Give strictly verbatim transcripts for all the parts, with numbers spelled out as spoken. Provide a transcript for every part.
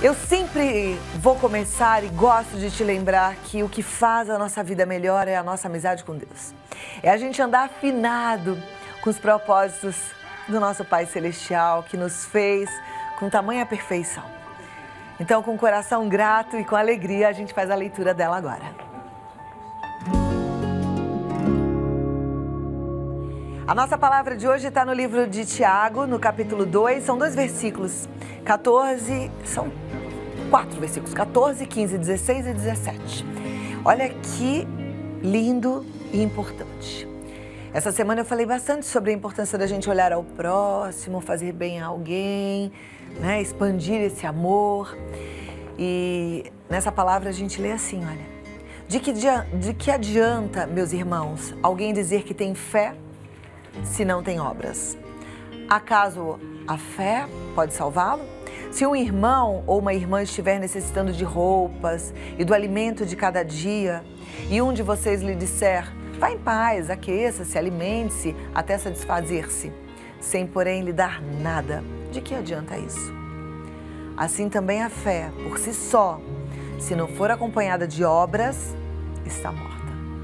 Eu sempre vou começar e gosto de te lembrar que o que faz a nossa vida melhor é a nossa amizade com Deus. É a gente andar afinado com os propósitos do nosso Pai Celestial, que nos fez com tamanha perfeição. Então, com o coração grato e com alegria, a gente faz a leitura dela agora. A nossa palavra de hoje está no livro de Tiago, no capítulo dois, são dois versículos, quatorze, são quatro versículos, quatorze, quinze, dezesseis e dezessete. Olha que lindo e importante. Essa semana eu falei bastante sobre a importância da gente olhar ao próximo, fazer bem a alguém, né, expandir esse amor. E nessa palavra a gente lê assim, olha, de que, de que adianta, meus irmãos, alguém dizer que tem fé se não tem obras? Acaso a fé pode salvá-lo? Se um irmão ou uma irmã estiver necessitando de roupas e do alimento de cada dia, e um de vocês lhe disser, vá em paz, aqueça-se, alimente-se até satisfazer-se, sem porém lhe dar nada, de que adianta isso? Assim também a fé, por si só, se não for acompanhada de obras, está morta.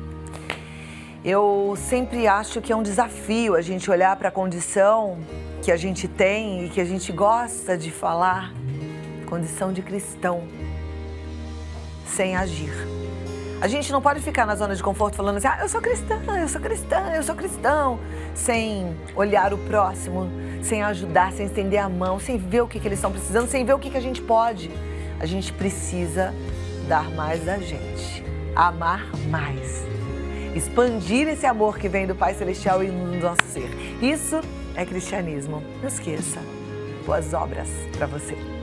Eu sempre acho que é um desafio a gente olhar para a condição que a gente tem e que a gente gosta de falar, condição de cristão, sem agir. A gente não pode ficar na zona de conforto falando assim, ah, eu sou cristã, eu sou cristã, eu sou cristão, sem olhar o próximo, sem ajudar, sem estender a mão, sem ver o que, que eles estão precisando, sem ver o que, que a gente pode. A gente precisa dar mais da gente, amar mais. Expandir esse amor que vem do Pai Celestial e no nosso ser. Isso é cristianismo. Não esqueça. Boas obras para você.